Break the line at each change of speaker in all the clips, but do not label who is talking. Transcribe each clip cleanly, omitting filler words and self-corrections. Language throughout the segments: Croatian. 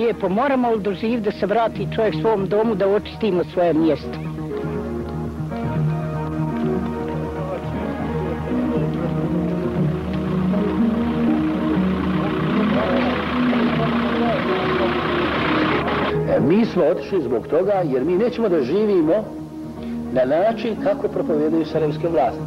lijepo. Moramo li doživjeti da se vrati čovjek svom domu, da očistimo svoje mjesto.
Mi smo otišli zbog toga jer mi nećemo da živimo na način kako propovedaju sarajevske vlasti.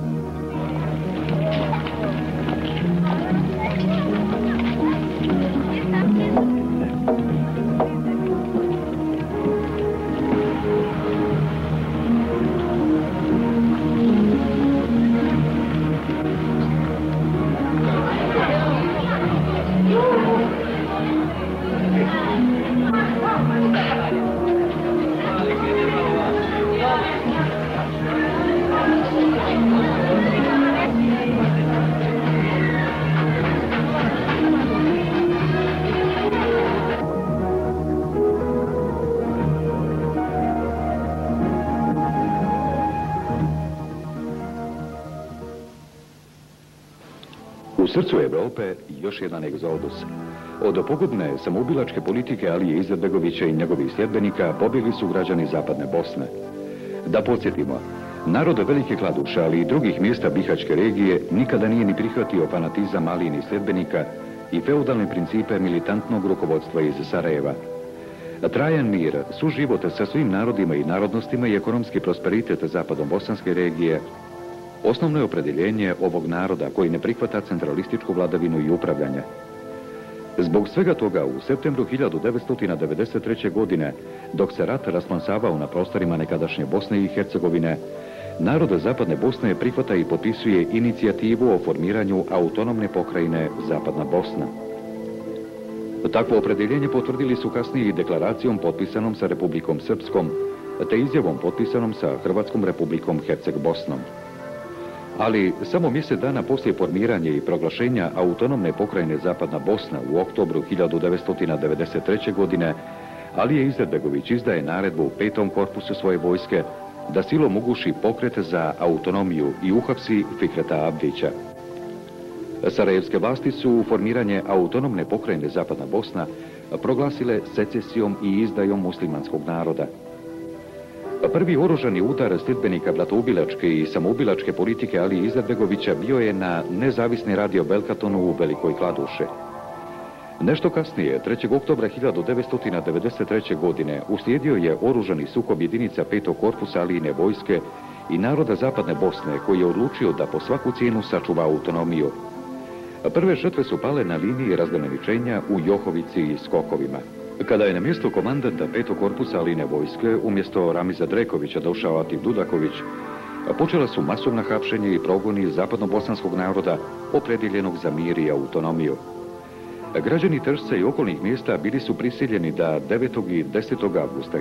U srcu Evrope još jedan egzodus. Od pogubne samoubilačke politike Alije Izetbegovića i njegovih sljedbenika pobjegli su građani zapadne Bosne. Da podsjetimo, narod Velike Kladuše, ali i drugih mjesta Bihaćke regije nikada nije ni prihvatio fanatizam Alijinih sljedbenika i feudalne principe militantnog rukovodstva iz Sarajeva. Trajan mir, suživot sa svim narodima i narodnostima i ekonomski prosperitet zapadno-bosanske regije osnovno je opredjeljenje ovog naroda koji ne prihvata centralističku vladavinu i upravljanje. Zbog svega toga u septembru 1993. godine, dok se rat rasplamsavao na prostorima nekadašnje Bosne i Hercegovine, narod zapadne Bosne prihvata i potpisuje inicijativu o formiranju autonomne pokrajine Zapadna Bosna. Takvo opredjeljenje potvrdili su kasnije i deklaracijom potpisanom sa Republikom Srpskom, te izjavom potpisanom sa Hrvatskom Republikom Herceg-Bosnom. Ali samo mjesec dana poslije formiranja i proglašenja autonomne pokrajine Zapadna Bosna u oktobru 1993. godine, Alija Izetbegović izdaje naredbu u 5. korpusu svoje vojske da silom uguši pokret za autonomiju i uhapsi Fikreta Abdića. Sarajevske vlasti su formiranje autonomne pokrajine Zapadna Bosna proglasile secesijom i izdajom muslimanskog naroda. Prvi oružani udar sljedbenika bratoubilačke i samoubilačke politike Alije Izetbegovića bio je na nezavisni radio Belkatonu u Velikoj Kladuši. Nešto kasnije, 3. oktobra 1993. godine, uslijedio je oružani sukob jedinica 5. korpusa Alijine vojske i naroda Zapadne Bosne, koji je odlučio da po svaku cijenu sačuva autonomiju. Prve žrtve su pale na liniji razgraničenja u Johovici i Skokovima. Kada je na mjesto komandanta 5. korpusa Alijine vojske umjesto Ramiza Drekovića došao Atif Dudaković, počela su masovna hapšenja i progoni zapadno-bosanskog naroda opredjeljenog za mir i autonomiju. Građani Tršca i okolnih mjesta bili su prisiljeni da 9. i 10. avgusta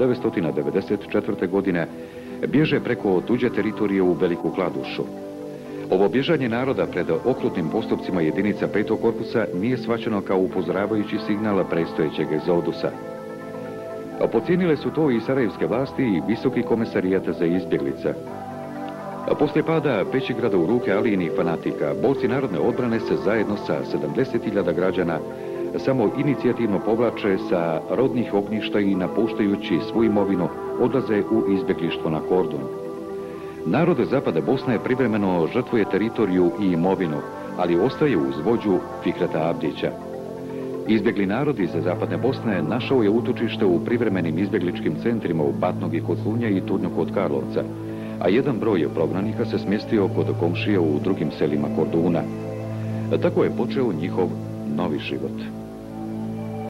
1994. godine bježe preko tuđe teritorije u Veliku Kladušu. Ovo bježanje naroda pred okrutnim postupcima jedinica 5. korpusa nije shvaćeno kao upozoravajući signal predstojećeg egzodusa. Pocijenile su to i sarajevske vlasti i Visoki komesarijat za izbjeglice. Poslije pada Pećigrada u ruke Alijinih fanatika, borci narodne odbrane se zajedno sa 70.000 građana samo inicijativno povlače sa rodnih ognjišta i napuštajući svu imovinu odlaze u izbjeglištvo na Kordun. Narod Zapadne Bosne privremeno žrtvuje teritoriju i imovinu, ali ostaje uz vođu Fikreta Abdića. Izbjegli narod iz Zapadne Bosne našao je utočište u privremenim izbjegličkim centrima u Batnogi kod Slunja i Tudnju kod Karlovca, a jedan broj prognanika se smjestio kod komšija u drugim selima Korduna. Tako je počeo njihov novi život.